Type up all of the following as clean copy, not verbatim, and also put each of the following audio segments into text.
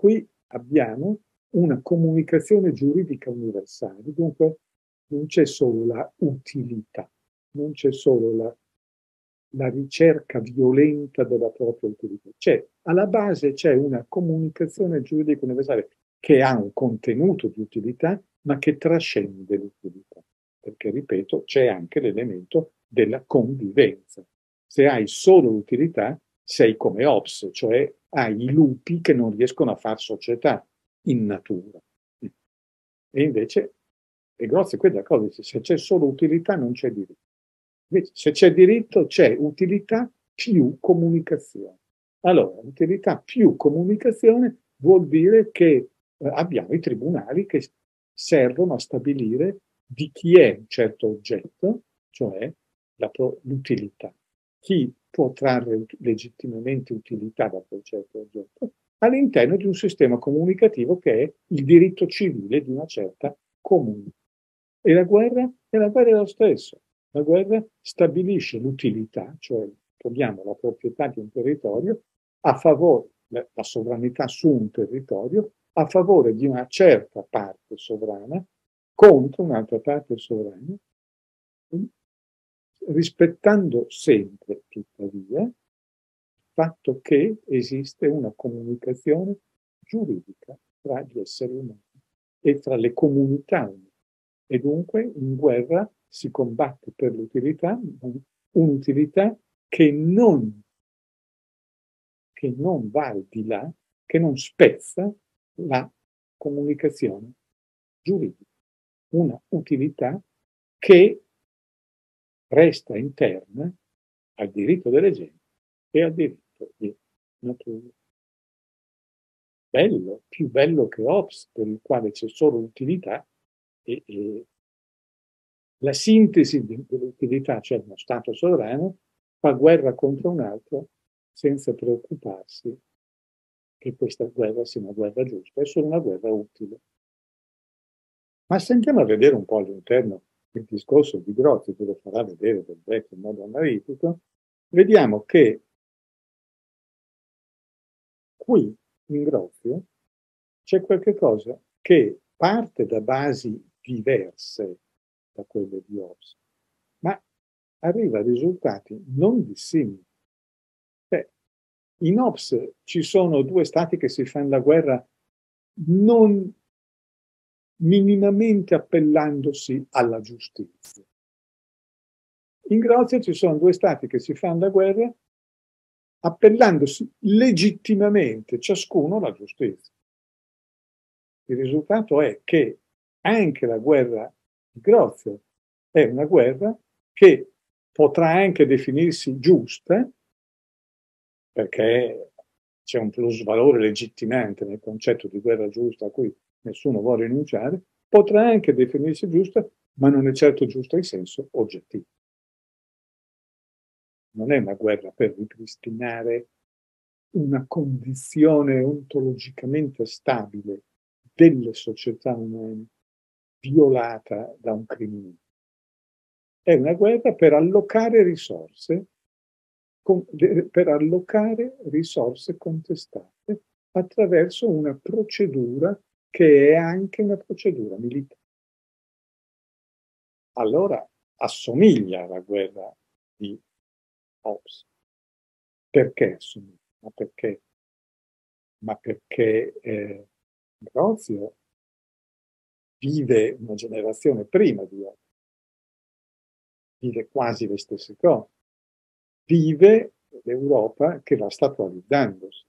qui abbiamo una comunicazione giuridica universale, dunque non c'è solo la utilità, non c'è solo la ricerca violenta della propria utilità, alla base c'è una comunicazione giuridica universale che ha un contenuto di utilità, ma che trascende l'utilità, perché, ripeto, c'è anche l'elemento della convivenza. Se hai solo l'utilità, sei come Hobbes, cioè hai i lupi che non riescono a far società in natura. E invece, Grozzi quella cosa dice, se c'è solo utilità non c'è diritto. Invece, se c'è diritto, c'è utilità più comunicazione. Allora, utilità più comunicazione vuol dire che abbiamo i tribunali che servono a stabilire di chi è un certo oggetto, cioè l'utilità. Chi può trarre legittimamente utilità da quel certo oggetto all'interno di un sistema comunicativo che è il diritto civile di una certa comunità. E la guerra è lo stesso. La guerra stabilisce l'utilità, cioè togliamo la proprietà di un territorio a favore, la sovranità su un territorio, a favore di una certa parte sovrana contro un'altra parte sovrana, rispettando sempre, tuttavia, il fatto che esiste una comunicazione giuridica tra gli esseri umani e tra le comunità umane. E dunque in guerra si combatte per l'utilità, un'utilità che non va al di là, che non spezza la comunicazione giuridica. Una utilità che resta interna al diritto delle genti e al diritto di natura. Bello, più bello che Hobbes, per il quale c'è solo utilità e la sintesi dell'utilità, cioè uno Stato sovrano, fa guerra contro un altro senza preoccuparsi che questa guerra sia una guerra giusta, è solo una guerra utile. Ma sentiamo a vedere un po' all'interno il discorso di Grozzi, che lo farà vedere del vecchio in modo analitico. Vediamo che qui in Grozzi c'è qualche cosa che parte da basi diverse da quelle di Hobbes, ma arriva a risultati non dissimili. In Hobbes ci sono due stati che si fanno la guerra non minimamente appellandosi alla giustizia. In Grozia ci sono due stati che si fanno la guerra appellandosi legittimamente ciascuno alla giustizia. Il risultato è che anche la guerra di Grozia è una guerra che potrà anche definirsi giusta, perché c'è un plusvalore legittimante nel concetto di guerra giusta a cui nessuno vuole rinunciare, potrà anche definirsi giusta, ma non è certo giusta in senso oggettivo. Non è una guerra per ripristinare una condizione ontologicamente stabile delle società umane violata da un crimine. È una guerra per allocare risorse contestate attraverso una procedura che è anche una procedura militare. Allora assomiglia alla guerra di Hobbes. Perché assomiglia? Ma perché Grozio vive una generazione prima di Hobbes, vive quasi le stesse cose, vive l'Europa che va statualizzandosi,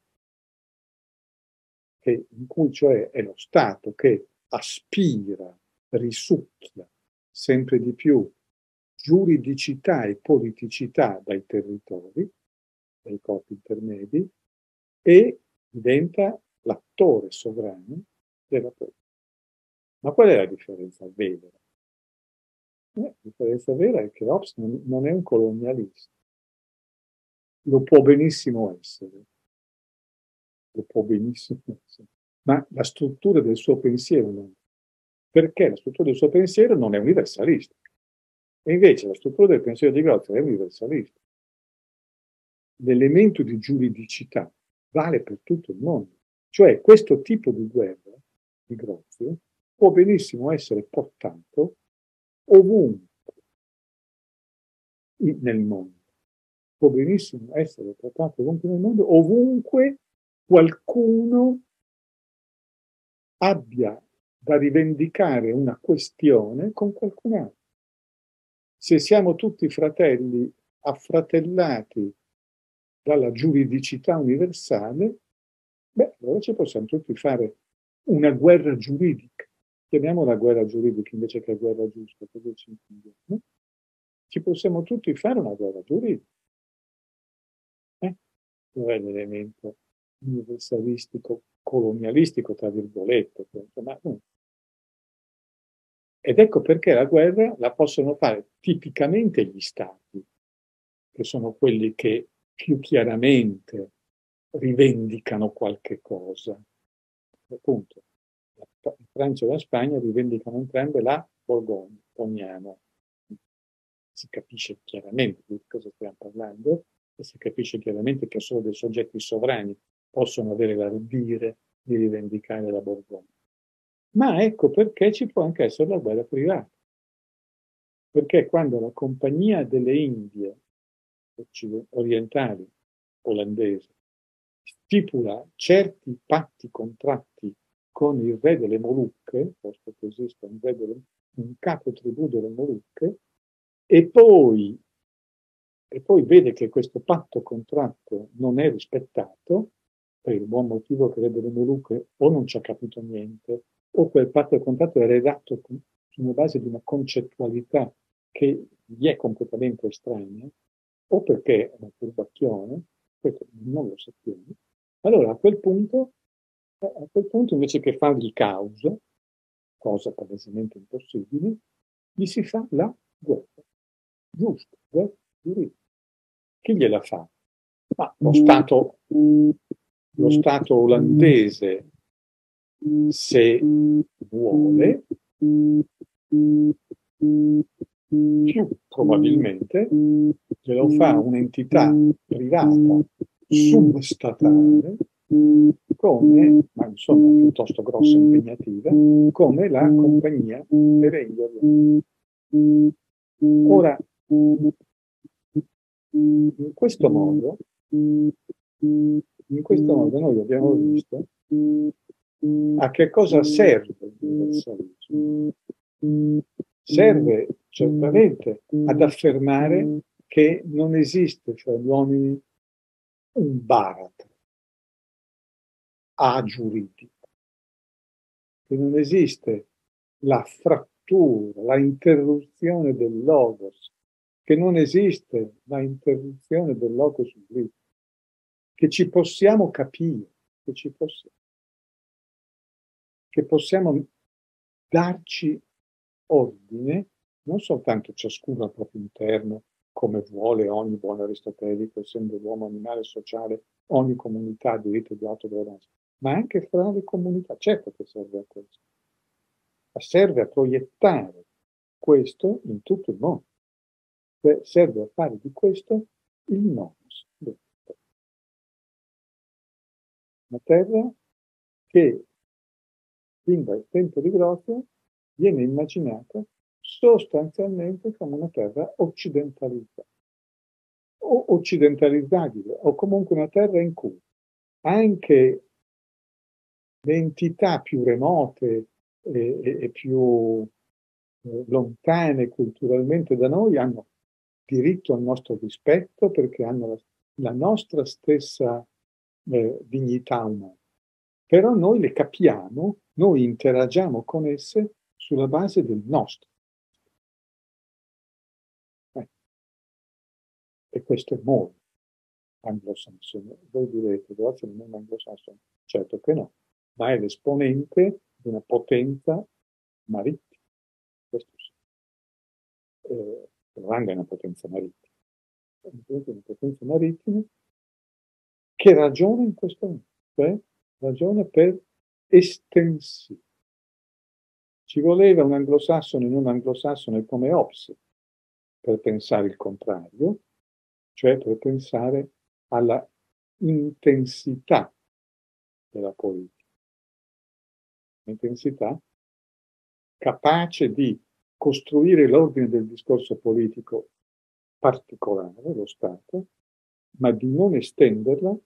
in cui cioè è lo Stato che aspira, risucchia sempre di più giuridicità e politicità dai territori, dai corpi intermedi, e diventa l'attore sovrano della politica. Ma qual è la differenza vera? La differenza vera è che Hobbes non è un colonialista. Lo può benissimo essere. Ma la struttura del suo pensiero non è. Perché la struttura del suo pensiero non è universalista. E invece la struttura del pensiero di Grozzi è universalista. L'elemento di giuridicità vale per tutto il mondo. Cioè questo tipo di guerra, di Grozio, può benissimo essere portato ovunque nel mondo. Può benissimo essere portato ovunque nel mondo, ovunque qualcuno abbia da rivendicare una questione con qualcun altro. Se siamo tutti fratelli affratellati dalla giuridicità universale, beh, allora ci possiamo tutti fare una guerra giuridica. Chiamiamola guerra giuridica invece che guerra giusta, così ci intendiamo. Ci possiamo tutti fare una guerra giuridica. Dov'è l'elemento universalistico, colonialistico, tra virgolette? Ma, ed ecco perché la guerra la possono fare tipicamente gli stati, che sono quelli che più chiaramente rivendicano qualche cosa. Appunto, la Francia e la Spagna rivendicano entrambe la Borgogna, Pognano. Si capisce chiaramente di cosa stiamo parlando e si capisce chiaramente che solo dei soggetti sovrani possono avere l'ardire di rivendicare la Borgogna. Ma ecco perché ci può anche essere la guerra privata. Perché quando la Compagnia delle Indie orientali, olandese, stipula certi patti, contratti con il re delle Molucche, posto che esiste un capo tribù delle Molucche, e poi vede che questo patto contratto non è rispettato, per il buon motivo che le delle Molucche o non ci ha capito niente, o quel patto contratto è redatto sulla base di una concettualità che gli è completamente estranea, o perché è una furbacchione, questo non lo sappiamo. Allora a quel punto invece che fargli causa, cosa palesemente impossibile, gli si fa la guerra. Giusto, guerra giuridica. Chi gliela fa? Ma lo Stato olandese, se vuole, più probabilmente glielo fa un'entità privata substatale, come, ma insomma piuttosto grossa e impegnativa, come la compagnia delle Indie. Ora, in questo modo noi abbiamo visto a che cosa serve l'universalismo. Serve certamente ad affermare che non esiste fra gli uomini un baratro agiuridico, che non esiste la frattura, la interruzione del logos, che non esiste la interruzione del logos giuridico, che ci possiamo capire, che possiamo darci ordine, non soltanto ciascuno al proprio interno, come vuole ogni buon aristotelico, essendo l'uomo animale sociale, ogni comunità ha diritto di autogovernazione, ma anche fra le comunità. Certo che serve a questo, ma serve a proiettare questo in tutto il mondo, cioè serve a fare di questo il nomos. Una terra che fin dal tempo di Grozio viene immaginata sostanzialmente come una terra occidentalizzata o occidentalizzabile, o comunque una terra in cui anche le entità più remote e più lontane culturalmente da noi hanno diritto al nostro rispetto perché hanno la nostra stessa dignità umana. Però noi le capiamo, noi interagiamo con esse sulla base del nostro. E questo è molto anglosassone. Voi direte, Grozio non è anglosassone. Certo che no, ma è l'esponente di una potenza marittima. Questo sì. L'Olanda è una potenza marittima. È una potenza marittima che ragiona in questo modo, cioè ragiona per estensione. Ci voleva un anglosassone non anglosassone come Hobbes per pensare il contrario, cioè per pensare alla intensità della politica. Un'intensità capace di costruire l'ordine del discorso politico particolare, lo Stato, ma di non estenderla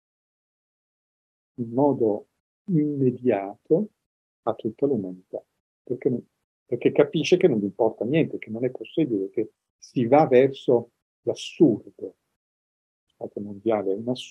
in modo immediato a tutta l'umanità, perché capisce che non gli importa niente, che non è possibile, che si va verso l'assurdo. Lo Stato mondiale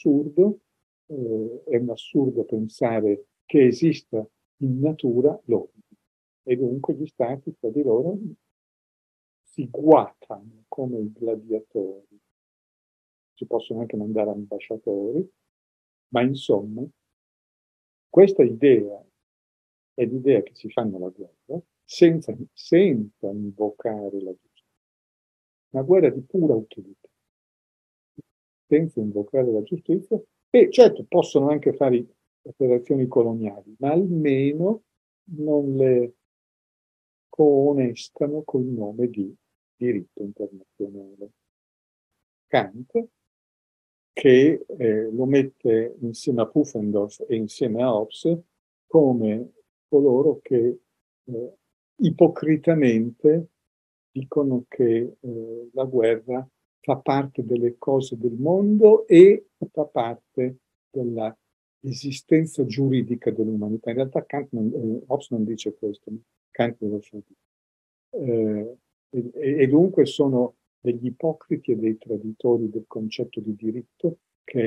è un assurdo pensare che esista in natura l'ordine, e dunque gli Stati tra di loro si guatano come i gladiatori. Si possono anche mandare ambasciatori, ma insomma questa idea è l'idea che si fanno la guerra senza invocare la giustizia. Una guerra di pura utilità, senza invocare la giustizia, e certo possono anche fare operazioni coloniali, ma almeno non le coonestano col nome di diritto internazionale. Kant, che lo mette insieme a Pufendorf e insieme a Hobbes come coloro che ipocritamente dicono che la guerra fa parte delle cose del mondo e fa parte della esistenza giuridica dell'umanità. In realtà Hobbes non dice questo, Kant lo fa dire. E dunque sono degli ipocriti e dei traditori del concetto di diritto,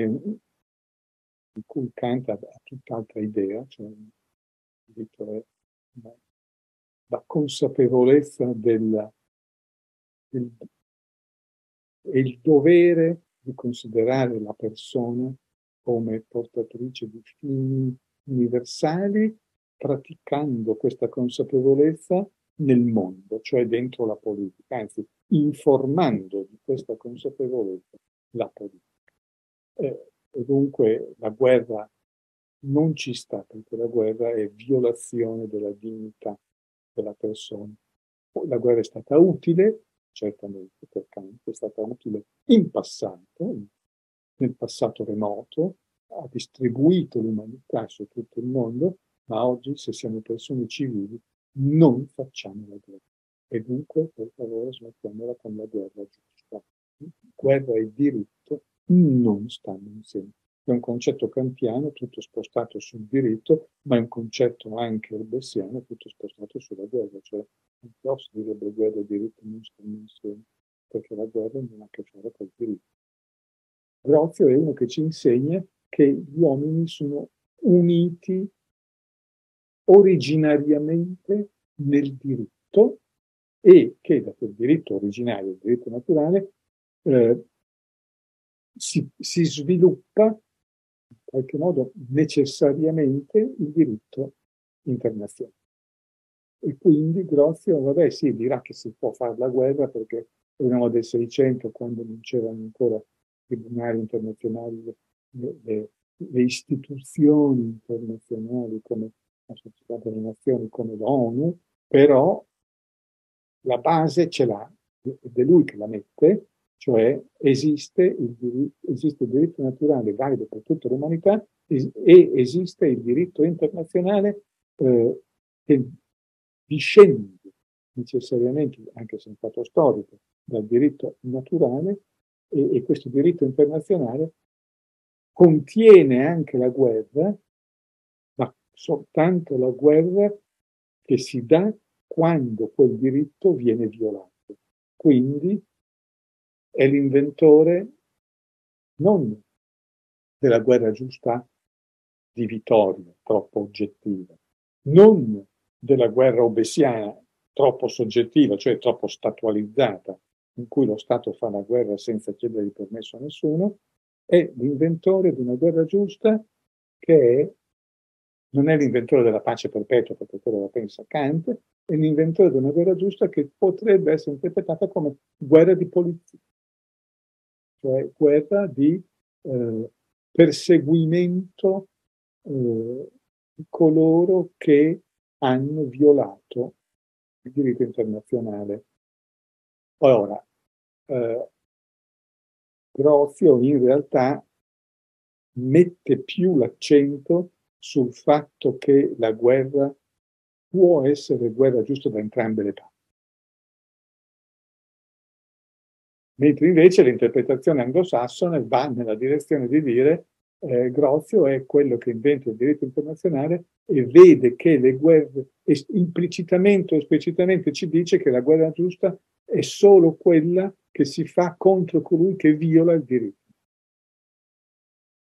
di cui Kant ha tutt'altra idea, cioè il diritto è la consapevolezza e il dovere di considerare la persona come portatrice di fini universali, praticando questa consapevolezza nel mondo, cioè dentro la politica, anzi informando di questa consapevolezza la politica. E dunque la guerra non ci sta, perché la guerra è violazione della dignità della persona. Poi la guerra è stata utile, certamente, per Kant, è stata utile in passato, nel passato remoto, ha distribuito l'umanità su tutto il mondo, ma oggi, se siamo persone civili, non facciamo la guerra. E dunque, per favore, smettiamola con la guerra giusta. Guerra e diritto non stanno insieme. È un concetto kantiano, tutto spostato sul diritto, ma è un concetto anche hobbesiano, tutto spostato sulla guerra. Cioè, non posso dire che guerra e diritto non stanno insieme, perché la guerra non ha a che fare col diritto. Grozio è uno che ci insegna che gli uomini sono uniti originariamente nel diritto e che da quel diritto originario, il diritto naturale, si sviluppa in qualche modo necessariamente il diritto internazionale. E quindi Grozio, vabbè, sì, dirà che si può fare la guerra perché erano del 600, quando non c'erano ancora tribunali internazionali, le istituzioni internazionali come la Società delle Nazioni, come l'ONU, però la base ce l'ha, ed è lui che la mette, cioè esiste il diritto naturale valido per tutta l'umanità e esiste il diritto internazionale che discende necessariamente, anche se in fatto storico, dal diritto naturale, e questo diritto internazionale contiene anche la guerra, ma soltanto la guerra che si dà quando quel diritto viene violato. Quindi è l'inventore non della guerra giusta di Vittorio, troppo oggettiva, non della guerra hobbesiana, troppo soggettiva, cioè troppo statualizzata, in cui lo Stato fa la guerra senza chiedere il permesso a nessuno, è l'inventore di una guerra giusta che non è l'inventore della pace perpetua, perché quello la pensa Kant, è l'inventore di una guerra giusta che potrebbe essere interpretata come guerra di polizia, cioè guerra di perseguimento di coloro che hanno violato il diritto internazionale. Ora, Grozio in realtà mette più l'accento sul fatto che la guerra può essere guerra giusta da entrambe le parti. Mentre invece l'interpretazione anglosassone va nella direzione di dire Grozio è quello che inventa il diritto internazionale e vede che le guerre, implicitamente o esplicitamente ci dice che la guerra giusta è solo quella che si fa contro colui che viola il diritto.